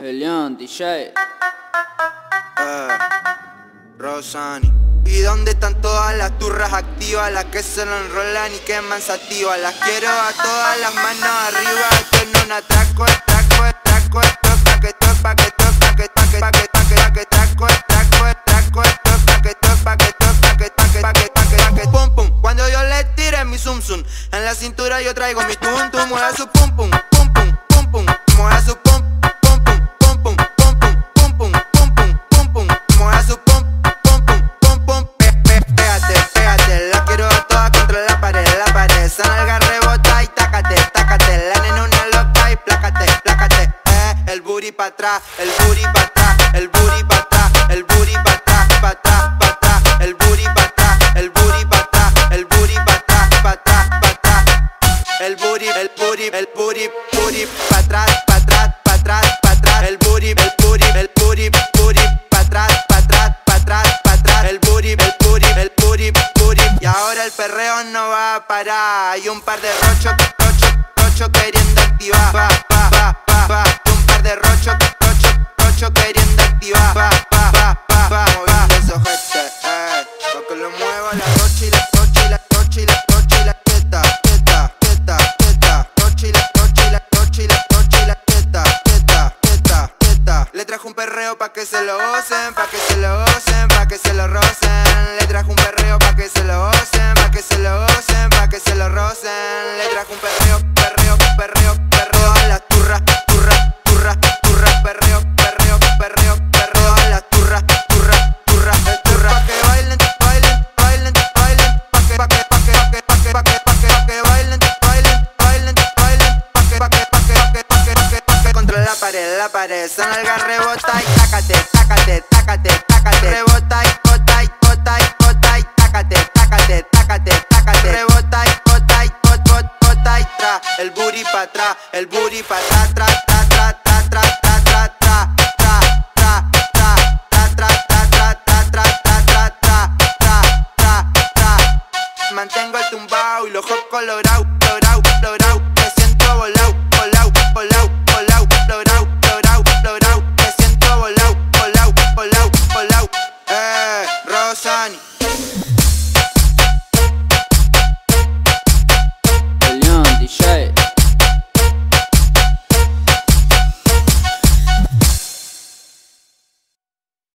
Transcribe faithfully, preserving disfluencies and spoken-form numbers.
El León, D J. Eh, Rosani. ¿Y dónde están todas las turras activas? Las que se lo enrolan y queman sativa. Las quiero a todas las manos arriba. Esto en un atraco, atraco, atraco, toca que toca que toca que toca que toca que toca que traco, atraco, atraco, toca que toca que toca que toca que toca que pum pum. Cuando yo le tire mi zum zum, en la cintura yo traigo mi tum tum. Mueva su pum pum, pum pum, pum pum. Mueva su pum. Pa' atrás, el booty pa' atrás, el booty pa' atrás, el booty pa' atrás, pa' atrás, pa' atrás, el booty pa' atrás, el booty pa' atrás, el booty pa' atrás, pa' atrás, pa' atrás, el booty, el booty, el booty, booty pa' atrás, pa' atrás, pa' atrás, pa' atrás, el booty, el booty, el booty, booty pa' atrás, pa' atrás, pa' atrás, pa' atrás, el booty, el booty, el booty, booty. Y ahora el perreo no va a parar. Hay un par de rochos, rochos, rochos queriendo activar, va, va, va, va, va. De rocho, rocho, rocho queriendo activar. Va, va, va, va, va, moviendo esos jetes, eh. Pa' que lo mueva la rocha y la rocha y la rocha y la rocha y la teta, teta, teta, teta. Rocha y la rocha y la rocha y la rocha y la teta, teta, teta, teta. Le trajo un perreo pa' que se lo gocen, pa' que se lo gocen, pa' que se lo rocen. Le trajo un perreo pa' que se lo gocen, pa' que se lo gocen, pa' que se lo rocen. Le trajo un perreo, perreo, perreo, perreo a las turras. Perreo, perreo, perreo, perreo a la turra, turra, turra, turra. Pa' que bailen, bailen, bailen, bailen. Pa' que, pa' que, pa' que, pa' que, pa' que, pa' que, pa' que, pa' que bailen, bailen, bailen, bailen. Pa' que, pa' que, pa' que, pa' que, pa' que, pa' que, pa' que. Contra la pared, la pared. Esa nalga rebota y tácate, tácate, tácate, tácate. Rebota y bota y bota y bota y tácate, tácate, tácate, tácate. Rebota y bota y bot, bot, bota y tra. El booty pa' atrás, el booty pa' atrás, tra, tra, tra, tra, tra, tra. Mantengo el tumbao y los ojos colorados, colorado, colorado. Me siento volado, volado, volado, volado, colorado, colorado, colorado. Me siento volado, volado, volado, volado. Eh, Rosani. El León, D J.